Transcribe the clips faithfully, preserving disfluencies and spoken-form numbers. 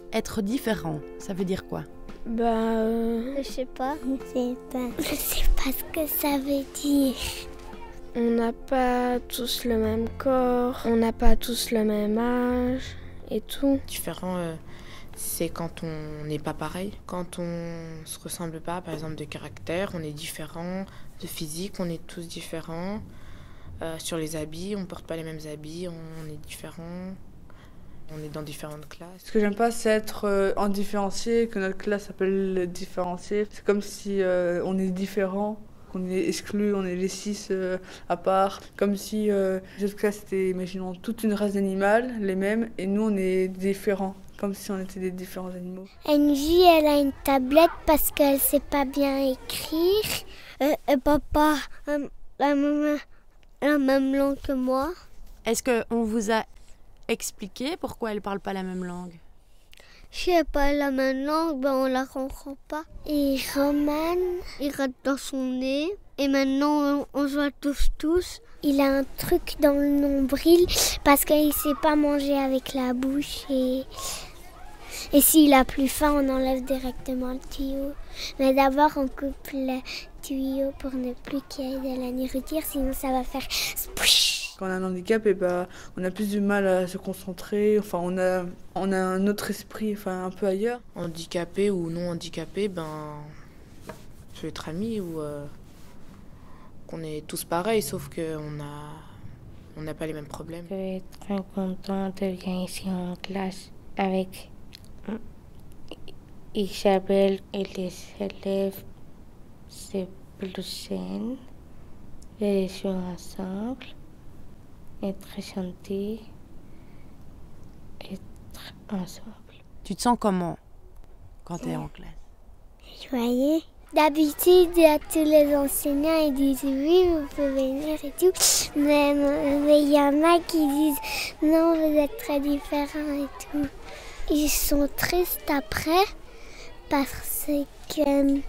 Être différent, ça veut dire quoi? Bah... Euh... Je sais pas. Je sais pas. Je sais pas ce que ça veut dire. On n'a pas tous le même corps, on n'a pas tous le même âge et tout. Différent, euh, c'est quand on n'est pas pareil. Quand on se ressemble pas, par exemple de caractère, on est différent. De physique, on est tous différents. Euh, sur les habits, on porte pas les mêmes habits, on est différents. On est dans différentes classes. Ce que j'aime pas, c'est être euh, indifférencié, que notre classe s'appelle différencié. C'est comme si euh, on est différent, qu'on est exclu, on est les six euh, à part. Comme si euh, les autres classes étaient, imaginons, toute une race d'animaux, les mêmes, et nous on est différents, comme si on était des différents animaux. Angie, elle a une tablette parce qu'elle sait pas bien écrire. Euh, et papa, euh, la, même, la même langue que moi. Est-ce qu'on vous a expliquer pourquoi elle parle pas la même langue? Je sais pas la même langue, ben on la comprend pas. Et Roman, il rate dans son nez. Et maintenant, on joue tous tous. Il a un truc dans le nombril parce qu'il sait pas manger avec la bouche. Et, et s'il a plus faim, on enlève directement le tuyau. Mais d'abord, on coupe le tuyau pour ne plus qu'il y ait de la nourriture, sinon ça va faire spouch. Quand on a un handicap, et bah, on a plus du mal à se concentrer, enfin, on a, on a un autre esprit, enfin, un peu ailleurs. Handicapé ou non handicapé, ben, je peux être ami ou euh, qu'on est tous pareils, sauf qu'on a, on n'a pas les mêmes problèmes. Je suis très contente de venir ici en classe avec Isabelle et les élèves. C'est plus sain, les jouer ensemble. Être gentil, être ensemble. Tu te sens comment quand tu es en classe? Joyeux. D'habitude, tous les enseignants ils disent oui, vous pouvez venir et tout. Mais il y en a qui disent non, vous êtes très différents et tout. Ils sont tristes après parce que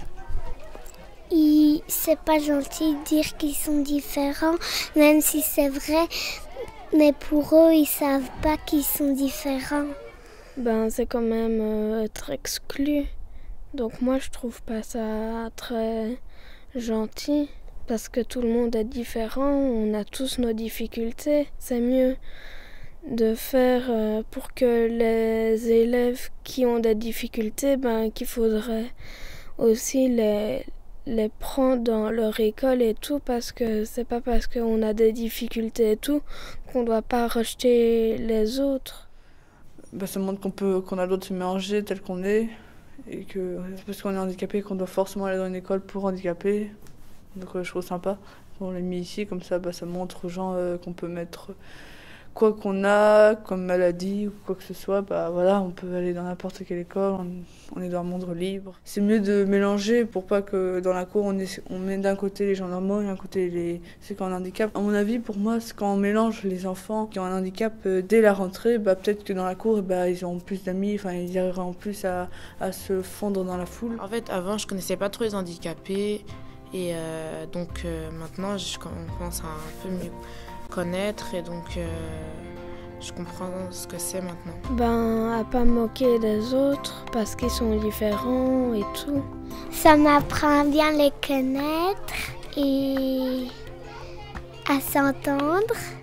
Il... c'est pas gentil de dire qu'ils sont différents, même si c'est vrai, mais pour eux, ils savent pas qu'ils sont différents. Ben, c'est quand même euh, être exclu. Donc moi, je trouve pas ça très gentil, parce que tout le monde est différent, on a tous nos difficultés. C'est mieux de faire euh, pour que les élèves qui ont des difficultés, ben, qu'il faudrait aussi les... les prendre dans leur école et tout, parce que c'est pas parce qu'on a des difficultés et tout qu'on doit pas rejeter les autres. Bah, ça montre qu'on peut, qu'on a le droit de se mélanger tel qu'on est, et que c'est parce qu'on est handicapé qu'on doit forcément aller dans une école pour handicapés. Donc euh, je trouve sympa qu'on l'ait mis ici, comme ça bah, ça montre aux gens euh, qu'on peut mettre quoi qu'on a comme maladie ou quoi que ce soit, bah voilà, on peut aller dans n'importe quelle école, on, on est dans un monde libre. C'est mieux de mélanger pour pas que dans la cour on, est, on met d'un côté les gens normaux et d'un côté les, ceux qui ont un handicap. À mon avis, pour moi, c'est quand on mélange les enfants qui ont un handicap euh, dès la rentrée, bah peut-être que dans la cour, bah, ils auront plus d'amis, enfin ils arriveront plus à, à se fondre dans la foule. En fait, avant, je connaissais pas trop les handicapés et euh, donc euh, maintenant, je commence à un peu mieux connaître et donc euh, je comprends ce que c'est maintenant. Ben, à pas moquer des autres parce qu'ils sont différents et tout. Ça m'apprend à bien les connaître et à s'entendre.